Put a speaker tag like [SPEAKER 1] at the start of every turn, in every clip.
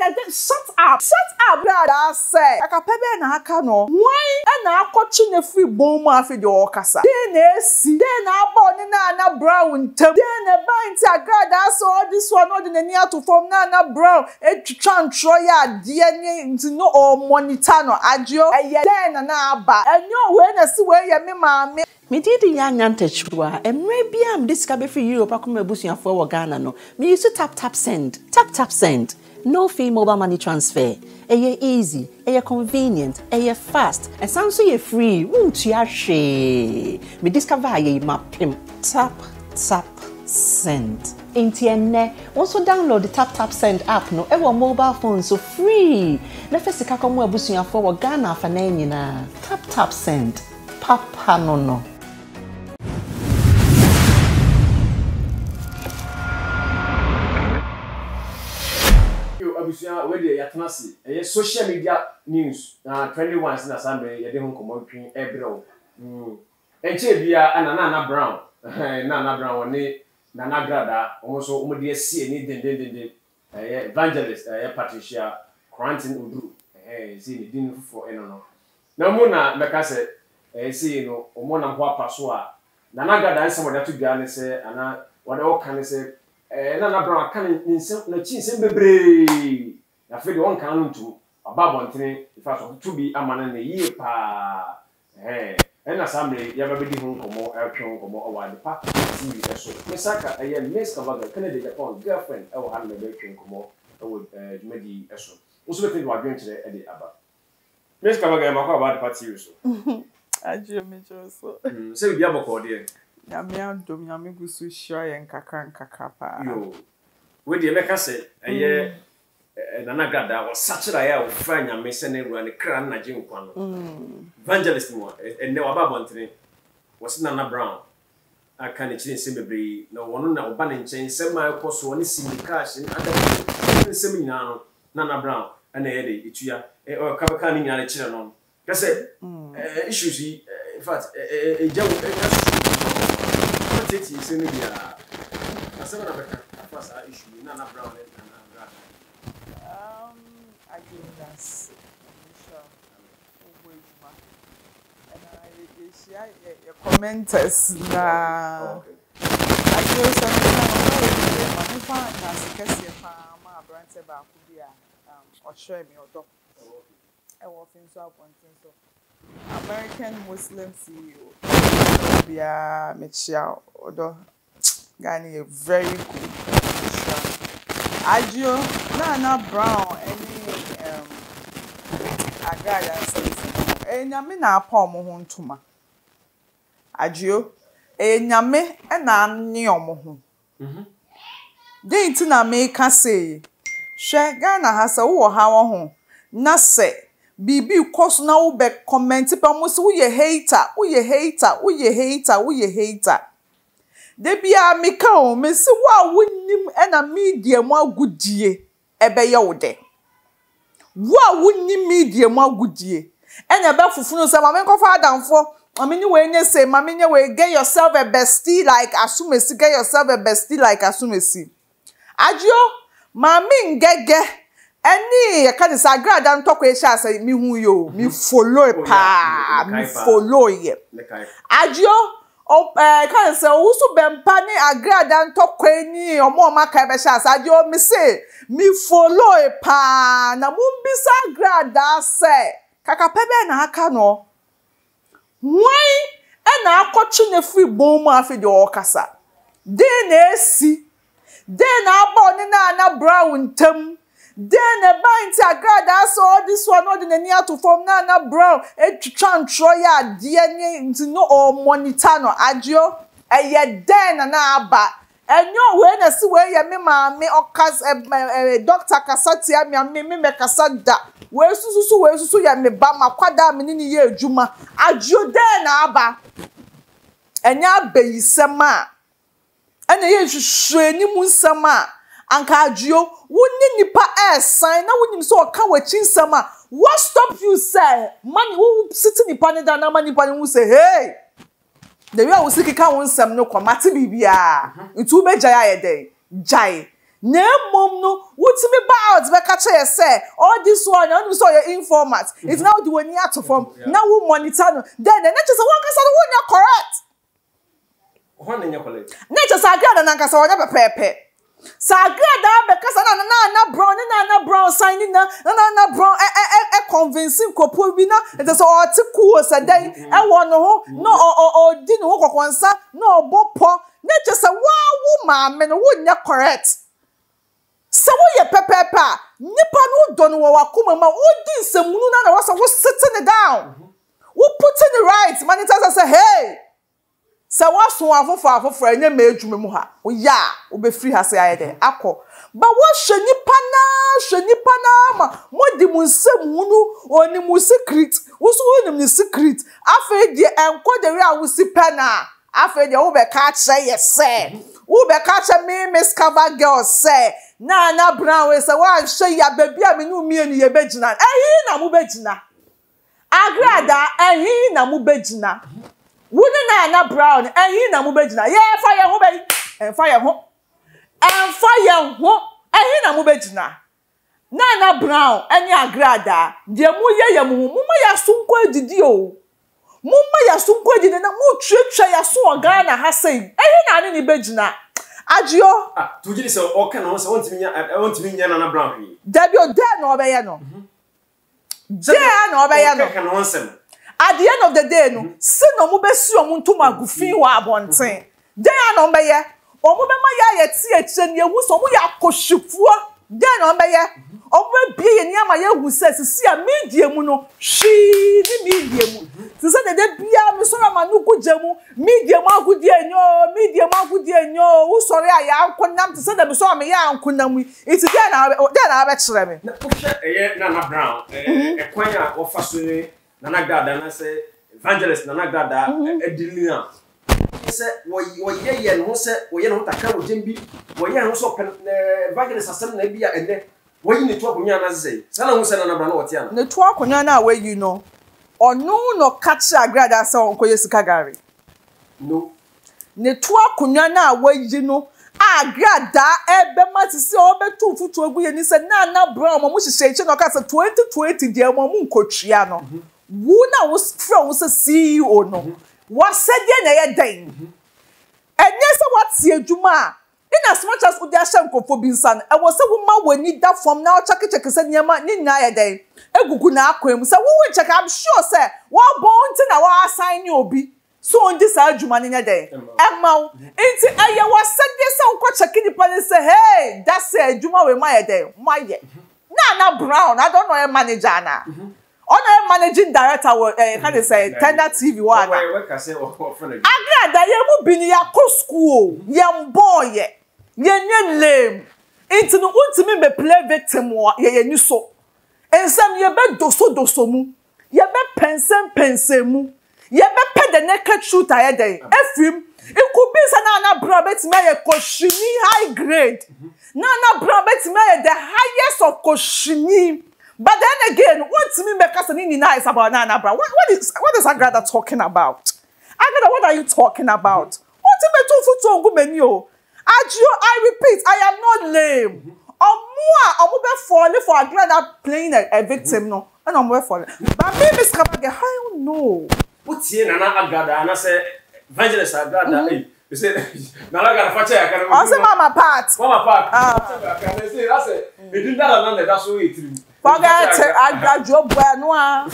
[SPEAKER 1] shut up, brother. I say, akapebe na aka no. Why na akọchi na free bom afi de okasa. Dey na esi, dey na aba oni na brown tem. Dey na ba nti agrada so all this one no dey na to form na brown. Etwitwa ntro ya de ni nti no o monitor no ajo. Eye dey na aba. Enyo we na si we ye me maame.
[SPEAKER 2] Me did young antechua, and maybe I'm this cabin for Europe. I come bushing for Ghana. No, me used to tap send. No fee mobile money transfer. Eye easy, convenient, fast, and sounds so free. Won't you share? Me discover ye my pimp. Tap send. Intienne. Also download the tap send app. No, ever mobile phone so free. Let us see how bushing for Ghana for na. Tap send. Papa no.
[SPEAKER 3] Where the Yatanasi, social media news, 21 in Assembly, a demon common Ebro. And Chebia and Nana Brown, Nana Brown, Nana Grada, also Umodia C, and evangelist, Patricia, Quantin Udu, see the dinner for Enono. No Mona, Becase, see no, Mona Pasua, Nana Grada, and some of that to Ghana say, and what all can I say. Nana Brown can in some chin sembebre. I feel one can to a babontin if I want to be a man in a year pa. And assembly, you have a bit home or more airplane or more while the park. See, so Messaka, I am Miss Cavaga, Kennedy upon girlfriend, I will have the airplane or more with Medi Esso. Also, think we are going to the Eddie Abba. Miss Cavaga, I'm about the party.
[SPEAKER 1] I do me so.
[SPEAKER 3] Say, we have a cordial.
[SPEAKER 1] Yamia Domiami Gusu Shoy and Kakapa.
[SPEAKER 3] Yo, with the America said, a year Nanagada was such a air of fine and mason and a crown Najin Quan. Evangelist one, and no ababontin was Nana Brown. I can't change Simberry, no one now banning change, semi cost one is in the cash and other seminar, Nana Brown, and Eddie, Itua, or Cabacaning and a children. That's it. Issues, in fact, a joke. It's in the a seven of a first issue, Nana Brown and Nana Brown.
[SPEAKER 1] I give that's and I commenters na I give some my brand about or show me or dog. I was in so American Muslim CEO Bia Michelle Odo Gani very good. Ajo Nana Brown any agada says enyame na apom ho ntoma. Ajo enyame na anye omo ho. Den ti na me ka say hwe Ghana ha se wo ha wo ho na se Bibi cause na wo be comment pa mo se wo ye hater. De bia me ka o me se wo wonnim e na media mo agudie e be ye wo de. Wo wonnim media mo agudie e na be fufunu se ma me nkofa adamfo Mamini we nye say, mamini we get yourself a bestie like Asumesi, get yourself a bestie like Asumesi. Ajo, mami ngege, any I can't say grad and talk with say me who you, me follow pa, me follow ye. Ajo, can't say also bempani a grad and talk with ni or more macabeshas. Ajo, me say, me follow pa, na mumbisa grad that say, kakapebe na hakano. Why and I coaching a free bomb after the orcasa. Then see, then I born brown tem. Then a bind to a grad. I saw this one not in the near to form Nana Brown. A tran troya DNA into no or monitano agio. A yet then an abba. And no when I see where you me or cast a doctor Cassatia me Casada. Where so ya me ba makwada me ni ye adwuma adwo den na aba enya bayisema ena ye hwehwe ni mu nsema anka adwo wonni nipa esan na wonnim so ka wachi nsema what stop you say man who sit nipa ne da na man nipa ne who say hey the way I was siki ka won nsem no kwamate bibia ntu be jaya ye den jai na mom no wutimi ba out be ka che say all this one you so your informat it's now the one here to form now we monitor no then na just one kasa no wonya correct
[SPEAKER 3] One in your college.
[SPEAKER 1] na just agrada na kasa wonya pepepe sagrada be kasa na brown signing na brown convincing kopo bi na it is all cool say then e won no no di no kokwansa no obopo na just wa wo ma me no wonya correct. So we pepepa nipa no do no wakoma ma odi nsamunu na wasa wo sitting it down wo putting it right manitasa say hey so waso afofo anya ma adwuma mu ha o ya wo be free ha say ayede akọ ba wo hwe nipa na ma modi mu nsamunu oni mu secret wo so oni mu secret afa die enko de ri a wo si pena afa die wo be ka kire yese wo be ka kire me Miss Cover Girl say Nana Brown we say wa hwe ya baby a me no mienu ye begina ehi na mu begina agrada ehi na mu begina wuni Nana Brown ehi na mu begina ye fa ye ho be fa ye ho ehi na mu begina Nana Brown eni agrada de mu ye mu ma ya sunko edidi o mu ma ya sunko edidi na mu twetwa ya so Ghana ha sei ehi na ni begina Ajio
[SPEAKER 3] to you say okay no say want me Nana Brown here
[SPEAKER 1] Debbie o there no obeye no there no obeye no
[SPEAKER 3] can answer
[SPEAKER 1] at the end of the day no se no mo besi o mo ntoma agufin wa abonten there no obeye o mo be ma ya ti ekire ne ewu so mo ya koshifuo there no obeye o mo bie ye ni ama ya hu se sisi a media mu no hwi ni media mu se de bia me so ma no kujemu media mu agudie enyo wo sori aya ankonam se de me so ma ya ankonam iti there na be kire me
[SPEAKER 3] na push Nana Brown kwanya wo fa so ni Nana Grada na say evangelist Nana Grada edilina se wo ye no se wo ye no takra wo jembi wo ye no so evangelist asem na bia ene wo yi ne to akonya na say sana wo se Nana Brown wo tia na
[SPEAKER 1] ne to akonya na we you know onu no catch agrada say onkoye sika gari
[SPEAKER 3] no
[SPEAKER 1] ne to akonya na we you know agrada ebe matisi obetu futu ogu ye ni say Nana Brown mo hihye no ka say 2020 de mo nkotwia no wo na wo from wo say CEO no what said ye na ye den enye say what see adwuma in as much as udi ahye nkofo bi nsan e wo say wo ma wani da from na o check say niema ni na ye den egugu na akwam say wo check I'm sure say wo bonti na wo assign obi so on this adwuma ni nya den emma enti eye wo said ye say wo check ni police say hey that say adwuma we ma ye den ma ye Nana Brown I don't know a manager na on managing director can they say Tender TV one agrada ye mu bini ya ko school ye boy ye nye lame into no ultimate me play victim ye ni so ensam ye be doso mu ye be pensem mu ye be pe the naked shooter ye den efrim it could be say Nana Brown betime ye koshini high grade Nana Brown betime the highest of koshini. But then again, what to me make us any nice about Nana Brown? What is Agrada talking about? Agrada, what are you talking about? What to me to foot on Gumenio? I repeat, I am not lame. I'm falling for Agrada playing a victim, no, and I'm falling. But maybe Miss Kabage, I don't know.
[SPEAKER 3] What's here, Nana Agrada? And I say, Evangelist Agrada, you say, Nana Agrada, I
[SPEAKER 1] say, Mama Pat.
[SPEAKER 3] I say, that's it. It didn't that, that's what it
[SPEAKER 1] forget I job no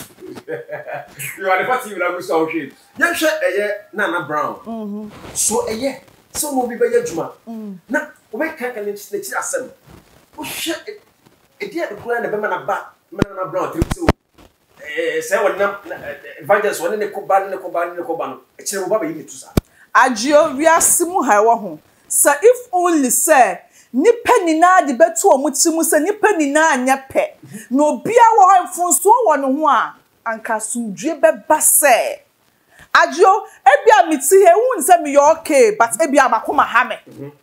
[SPEAKER 3] you are the party you like so shit you share Nana Brown so so mo bi be adwuma na we kan kan ne chi asem o hwe e dia de kula na be na ba Nana Brown trip so say wona evangelist wona ne ko ba no e kire mo ba yi ne tusa
[SPEAKER 1] agio wi asimu ha wo ho so if only say nipa nina de beto omuchimu se nipa nina anya pe na obia wo mfonso wo no ho a anka sundue beba se agio ebia miti he hu nse me okay but ebia makoma ha me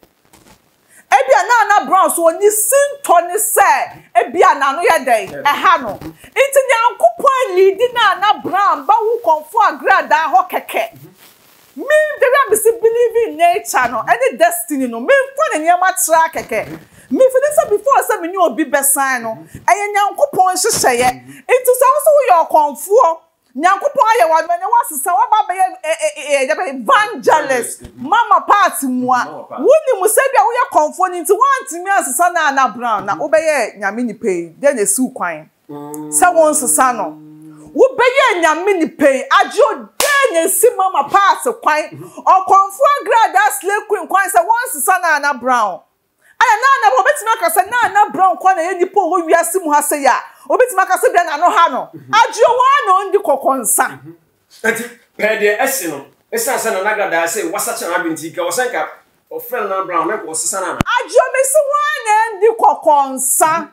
[SPEAKER 1] ebia Nana Brown so oni sinto ne se ebia na no ye den ha no nti nyankopon lead Nana Brown ba wu konfo Agrada ho keke me the believe in nature no any destiny no me for the niema tra keke Me feel say before say me ni obi besan no eye nyankopon hyehyeye enti so wo yo konfo nyankopon aye wa me ne wasesa wa ba be evangelist mama part mua woni mu se bia wo ye konfo ni nti wantimi asesa na Nana Brown na wo be ye nyame ni pay den e su kwan se won sesa no wo be ye nyame ni pay ajo den e si mama part kwan o konfo agrada slay queen kwan se won sesa na Nana Brown aya Nana obetimi akasa Nana Brown kwan na ye nipo wo wiase mu ha se ya obetimi akasa bia na no ha no ajo wa no ndi kokonsa
[SPEAKER 3] enti pede ese no esa se Nana agrada se wasache na binti ka wasanka o friend Nana Brown na ko sesa na
[SPEAKER 1] ajo me se wa na ndi kokonsa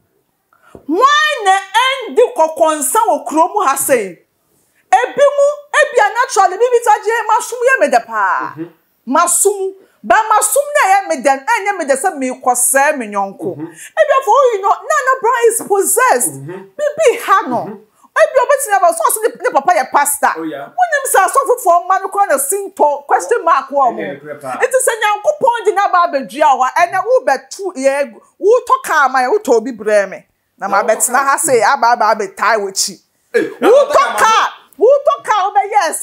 [SPEAKER 1] wana ndi kokonsa wo kromu ha se ebimu ebia naturally bibi taje masum ye medepa masum ba masum na ye meden anya mede se me kwose me nyonko ebia for you know Nana Brown is possessed bibi ha no ebia obetini aba so ne papa ye pastor wonim sa so for man ko na sinto question mark wo mo it is nyankopon di na ba badua wa ena wo betu ye wo to ka ma ye wo to bi breme na ma betina ha say aba be tai wochi wo to ka obe yes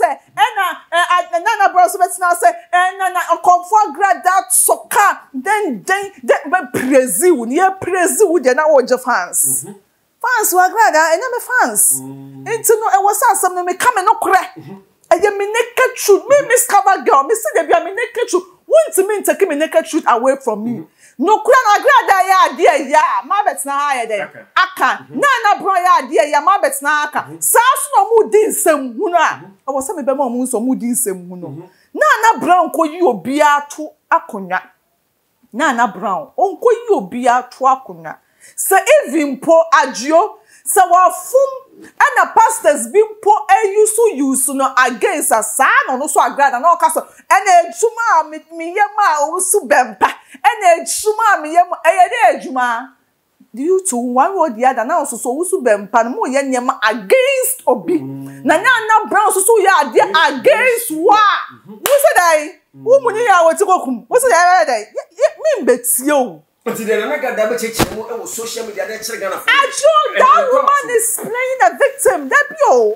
[SPEAKER 1] ena Nana Brown so betina say Nana comfort grad that soka then be praise wo ne praise wo de na wo je fans fans wa grada ena me fans enti no e was asem no me come no kore eye me naked truth me miss cover girl me see dey be me naked truth want me take me naked truth away from me no kura na grada ya ade ya ma betina ha ya dey aka Nana Brown ya ade ya ma betina aka sa so no mu di nsem hu no a e was me be ma mu nso mu di nsem hu no Nana Brown ko yi obi ato akonya Nana Brown onko yi obi ato akonya se even po agio se wafum ana pastors bimpo use no against asa no so agrada na okaso ena ejuma mi yema osu bempa ena ejuma mi yema eyede ejuma due to one or the other na so osu bempa no mo ye nyema against obi na Nana Brown so ya dey against wa wo say dai wo munyi ya woti kokum wo say ya dai me mbetie o
[SPEAKER 3] but the Nana Gada be cheche mo e wo social media dey chere Ghana for
[SPEAKER 1] that woman is playing a victim that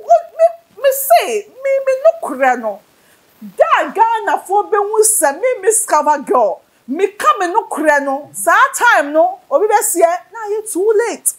[SPEAKER 1] me say me no kura no that Ghana for be wu se me miss cover girl me come no kura no sa time no obi be se na ye too late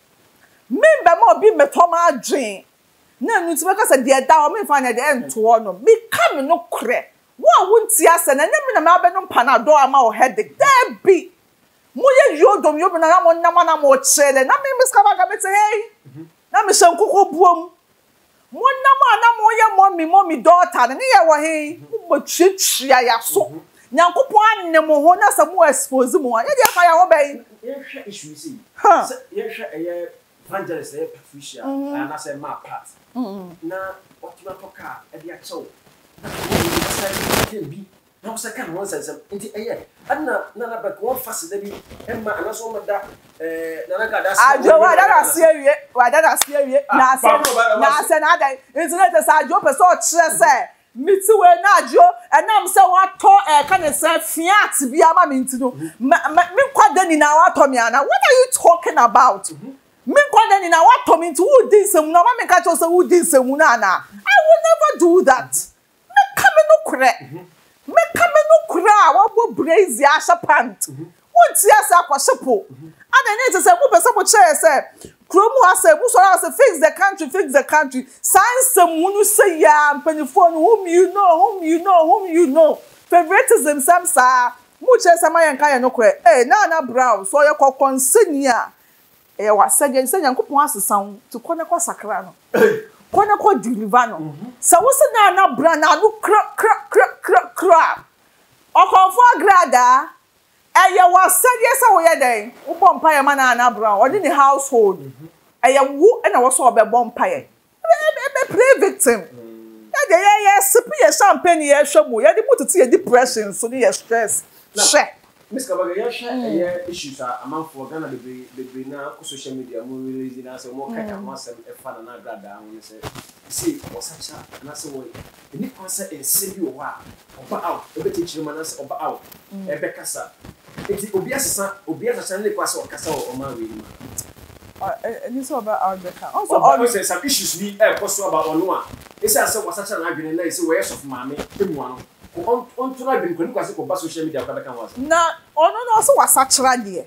[SPEAKER 1] me be mo bi me to ma adwen na nu ti be ka se de da o me fa na de ento no me come no kura wo wunti ase na me na ma be no panado ama o headache there be moye yodom yobina na mo na mo chele na me miskaba ga bete hey na me shankoko buom mo na mo ye mommy daughter na ye wo hey mo twetwia ya so nyankopon anne mo ho na sa mo expose mo ye dia fa ya wo bai
[SPEAKER 3] ye hwe issue si ye hwe eye evangelist ye Patricia na say ma part na otuna toka e dia chew bi na so kan won sense enti eye adna Nana back one fast da bi emma ana so ma da Nana Gada
[SPEAKER 1] ajo wa da se awie na se na dai internet sa ajo pe so kire se miti we na ajo enam se wa to kan se fiat bi ama minti no me kwada ni na wa to me ana what are you talking about me kwada ni na wa to me nti wo din sem na ma me ka cho se wo din sem na ana I will never do that me come no kure me come no kura wa bo brazy asha pant wonti asa akwashepo ana ne se mo pese mo chere se kromu asa mu so asa fix the country science munu say ya mpanifo whom you know favoritism samsa mu chere se ma yanka ye no kure Nana Brown so ye kokonsenia wa saje se nyankopon asesan to kone kwa sakra no kone kwa deliver no sa wo se Nana Brown na no kra okonfo agrada eye wa saje se wo ye den wo bompa ye ma Nana Brown odi ni household eye wo na wo so obe bompa ye be play victim ye sipi ye champagne ye hwemo ye di mututu ye depression so ni ye stress she
[SPEAKER 3] Miss Kabaga ye hwe issues amanfo Ghana be na social media mo release na say mo kaka mo asem e fa na agrada ho ne say see osacha na say wo ni konse ense bi wo a oba out e be teaching man na say oba out e be kasa Eti obi asesa ne kwase okasa o ma we ni.
[SPEAKER 1] Any so about our back. Also,
[SPEAKER 3] all some issues be possible about ono a. Esa say wasacha na adwene na ese we of maame temu ano. On to na bin kwani kwase ko ba social media ka beka was.
[SPEAKER 1] Na ono no also wasachra de.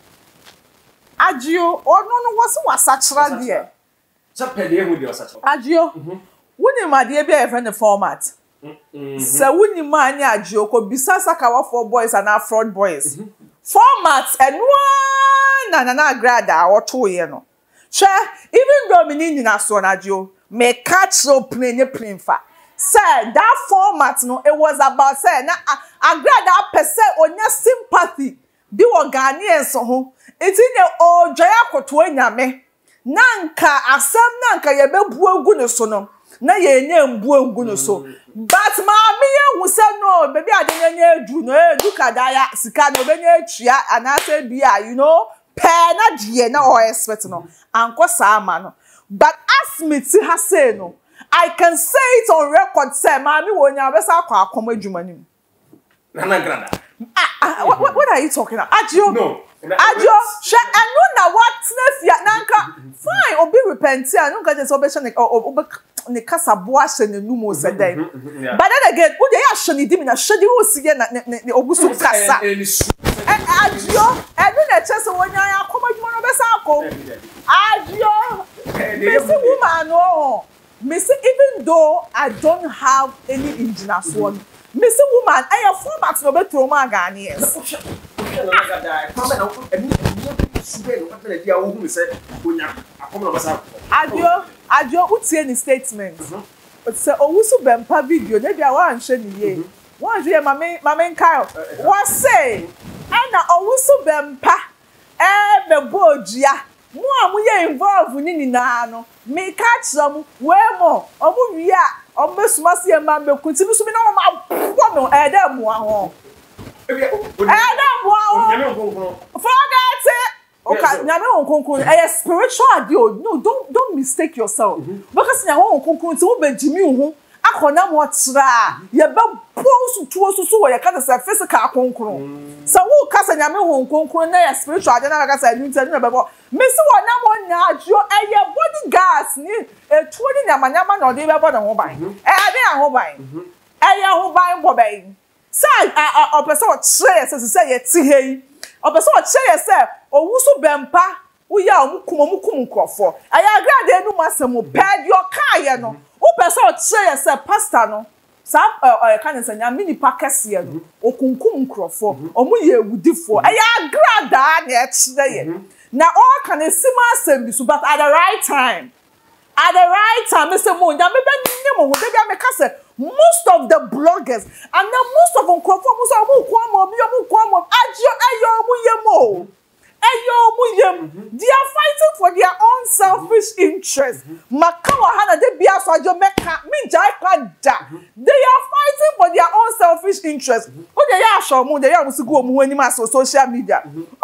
[SPEAKER 1] Agio ono no wasachra de.
[SPEAKER 3] Cha pede ehu de wasacha.
[SPEAKER 1] Agio. Woni ma de bia e friend format. Se woni ma anya agio ko bisasa ka wa for boys and fraud boys. Format enwa na grada oto ye no. Hwe even though me ni na so na agio me catch up plane fa. Say that format no it was about say na agrada pese onya sympathy bi wo Ghanaians ho enti ne odwaya koto anyame nanka asam nanka ye bebu agu ne so no na ye nya mbu agu ne so but maame ye hu say no baby ade nya edu no edu kadaya sika no be nya atua anase bia you know pe na die na o expect no anko sama no but as me ti ha say no I can say it on record say maami wo nya besa akwa akoma adwuma nim
[SPEAKER 3] Nana grada.
[SPEAKER 1] What are you talking about? Agio.
[SPEAKER 3] No.
[SPEAKER 1] Agio, she anu na what na nanka fine obi repent here no get so be ne kasa boa she ne numo se dey. But then again, who dey ya shoni di me na shedi wo si na ne obusu kasa. Agio, enu na chese wo nya akoma adwuma no besa akom. Agio. Missy woman no. Missy, even though I don't have any engineers one, Missy woman, I have format no better from my Ghanaians. Adio, what's any statement? But say, oh, so bempa video, maybe I want to show you. One day, my main Kyle, what say? And oh, so bempa, the bodia. Mo amuye involve ni na no me catch them we mo omu wi a obesuma se ma me kunti so me na ma po me edam wa ho edam wa ho forget it okay nyame won konkon e spiritual deal no don't mistake yourself because nya won konkon ti wo be jimi ho akona mo tra ye be post tuo so wo ye ka say physical konkon so wo ka say nyame won konkon na ye spiritual de na ka say nti na be bo Missy one na nya ajo eye body gas ni etuo ni nyamanyama na ode be bo na ho ban ade ho ban eye ho ban bo ban say opese o kire say ye ti hei opese o kire say owusu bempa wo ya omukum nkrofo eye agrade enu masem ped your car ye no wo pese o kire say pastor no sa kan say nya mini pakese ye no okunkum nkrofo omu ye ewudifo eye agrada na e kire ye now all can see myself but at the right time, Mr. Moon, most of the bloggers and now most of them they are fighting for their own selfish interests. They are fighting for their own selfish interests. Social media.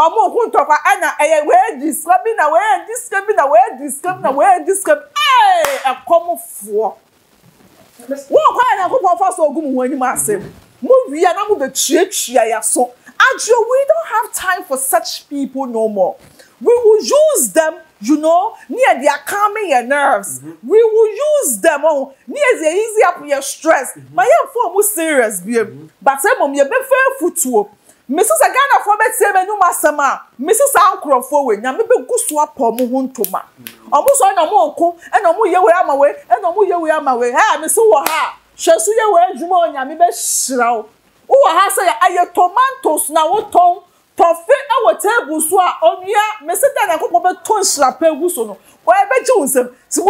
[SPEAKER 1] We don't have time for such people no more. We will use them, you know, near they are calming your nerves. We will use them near they easy up your stress. My young more serious, but say mom you be fair foot. Mrs. Agana for me say me no masama. Mrs. Ankro forward. Na me be go swap po mo huntoma. Omo so na mo nko e na mo ye we ama we e na mo ye we ama we. Ha me so wo ha. Hwesu ye we adwuma onya me be hyiraw. Wo ha say aye tomatoes na wo ton tofe e wo table so a onua me se da na kokko be ton slap egu so no. Wo e be ji unsem. Si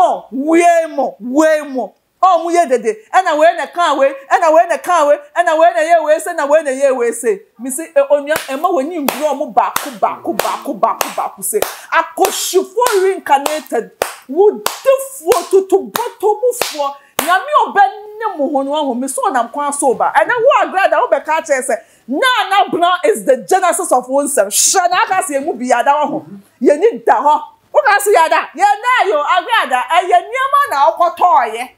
[SPEAKER 1] we mo. Oh, mu ye dede. Ena we na kan we, ena we na kan we, ena we na ye we say, na we na ye we say. Me say onua ema wani mbro mu baako say. Akoshifo reincarnated. Wo defo to bottom fo. Nyame obenne mo hono ho me so nam kwan so ba. Ena wo agrada wo be ka che say na Brown is the genesis of oneself. Shana ka say mu biada ho. Ye ni da ho. Wo ka say yada. Ye na yo agrada. Eye niama na okotoye.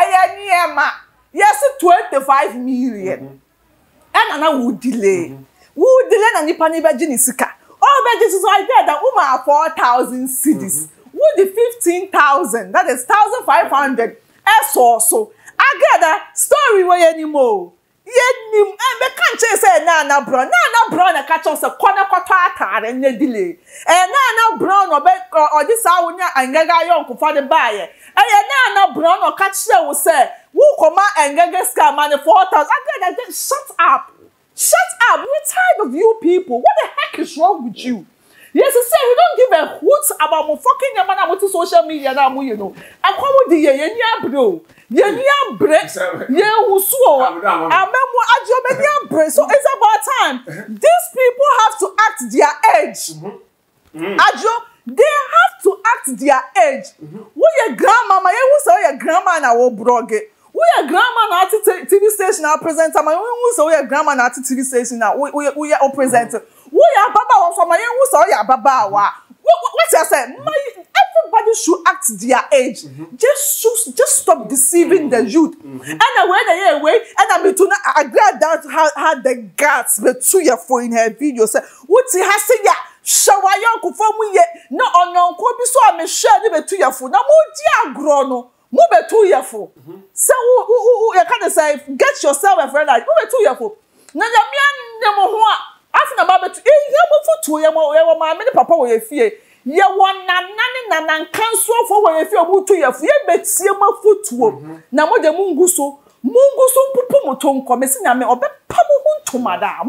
[SPEAKER 1] Yes, 25 million. And I would delay. Who delay na nipa ni beji ni sika. All beji so I get that woman 4,000 cedis. Who the 15,000? That is 1,500. So I get that story way anymore. Yenim be kan che say na brown na catch us a corner quarter atare nye delay. Na brown no be or this how nya angaga yon for the buyer. Na brown no catch say we say who come angaga scam man 4,000. I get that shut up. Shut up. We're tired of you people. What the heck is wrong with you? Yes, I say we don't give a hoot about mo fucking your man about social media now, you know. And come with the ye bro. Ye break. Ye usuo. Amemo ajo be break. So it's about time. These people have to act their age. Ajo, they have to act their age. Who your grandmama? Ye who say your grandma na wo broge. Who your grandma na TV station now presenter? Who say your grandma na TV station now? We are presenter. Who ya baba from my who saw ya baba wa? What I said? Everybody should act their age. Just stop deceiving the youth. And when they away, and I'm to I glad that had the guts but to your phone in her video say, what he has said ya shower your from ye no on ko bi so am share ni be to your phone. Na mo di agro no. Mo be to your phone. So you can say get yourself a friend like mo be to your phone. Na ya mi an mo ho a after about it, you have my many papa will fear. You want nan cancel for where if you move to your fear, but see my foot. Now, what the munguso pupumoton commencing me or pamu to madam.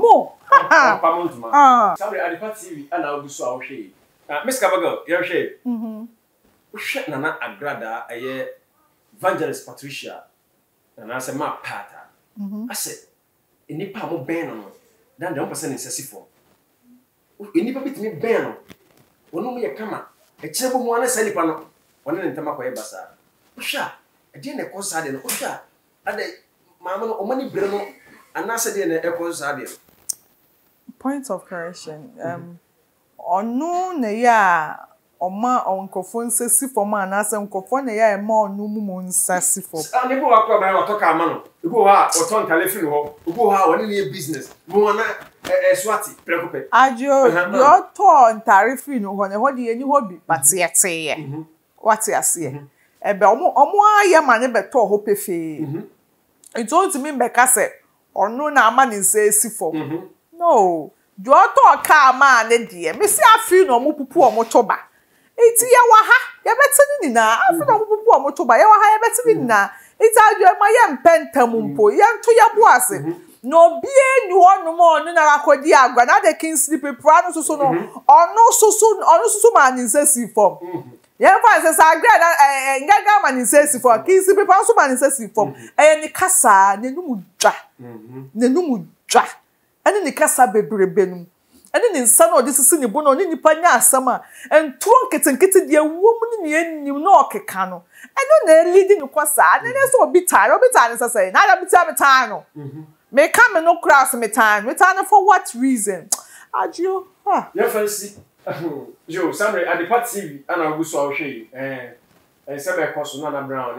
[SPEAKER 3] Sorry, I depart TV and I'll do so. Miss Cavago, you're shade. Shut Nana Agrada, a year evangelist Patricia, and I said, my patter. I said, in the palm of Ben. Dan the person is sesifo. Enipa bitimi ben no. Wono mu ye kama. E kirebo mu ana salipa no. Wona ne ntama kwaye basa. Ohwa, e de ne kosa de no. Ohwa, ade mama no omani bere no anase de ne e kosa de.
[SPEAKER 1] Point of correction. Onu ne ya oma onkofo nsesifo ma anase onkofo ne ya ema onu mu nsesifo.
[SPEAKER 3] Ani bo akwa ba wa toka ama no. Ibo ha oton telephone ho. Ibo ha woni ne business. Mo na swati preocupe.
[SPEAKER 1] Ajo your ton tarifi no ho ne ho de eni ho bi patiete ye. What you say? Ebe omo aye mane beto ho pefe. It don't mean be ka say onu na ama ne nsesifo. No. Your to ka ma ne de. Me si afi no mo pupu omo toba. Iti ya waha, ya betini na. Afi na pupu omo toba. Ya waha ya betini na. Iti ajo ma ye mpenta mumpo. Ya nto ya boase. No bie ni wonu mo onu na akodi agwa na de kin sleep pra no so no. Onu so ma ni nsesi form. Ya fa se sa agwa na ngaga ma ni nsesi form. Kin sleep pra so ma ni nsesi form. Ni kasa na numu dwa. Na numu dwa. Ani ni kasa bebrebe num. Ani ni nsa na odisisi ni bo na oni nipa nya asama entuo nketenkete de awom ni enim na okeka no eno na leading ni kwasa ani so obitare sasa na da bitare no me come no cross me time for what reason ajo
[SPEAKER 3] ya fancy jo samre at the party TV ana oguso awhwe sebe koso na brown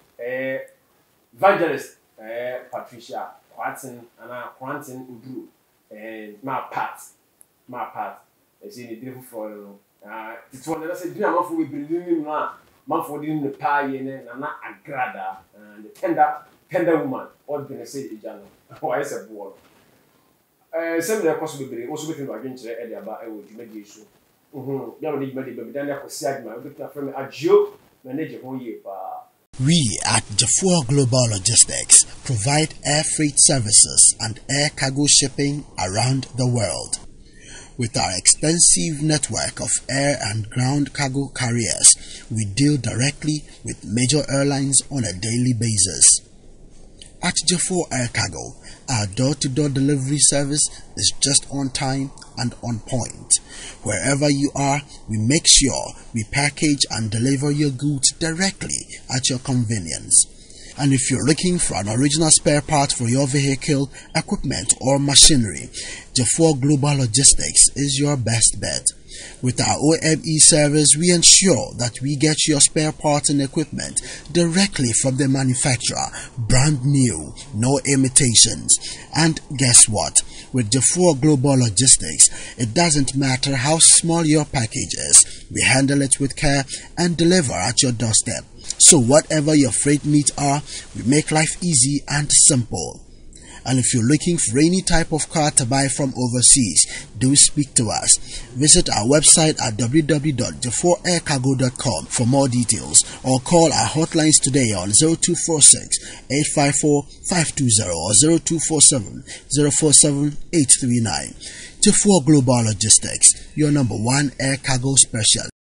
[SPEAKER 3] evangelist Patricia Quantin Udu my part as in a different for it's one that I said, I'm for we believe man for the pie and not agrada and the tender woman, or can I say the journal? Why is a ball? Similar possibility also within my venture at about I would make the issue. Never need money, but then I could say my good friend a Joe, manage a whole year.
[SPEAKER 4] We at Jafua Global Logistics provide air freight services and air cargo shipping around the world. With our extensive network of air and ground cargo carriers, we deal directly with major airlines on a daily basis. At Jafua Air Cargo, our door-to-door delivery service is just on time and on point. Wherever you are, we make sure we package and deliver your goods directly at your convenience. And if you're looking for an original spare part for your vehicle, equipment or machinery, Jafua Global Logistics is your best bet. With our OME service, we ensure that we get your spare parts and equipment directly from the manufacturer, brand new, no imitations. And guess what? With Jafua Global Logistics, it doesn't matter how small your package is. We handle it with care and deliver at your doorstep. So whatever your freight needs are, we make life easy and simple. And if you're looking for any type of car to buy from overseas, do speak to us. Visit our website at www.jafuaaircargo.com for more details, or call our hotlines today on 0246 854 520 or 0247 047 839. Jafua Global Logistics, your #1 air cargo specialist.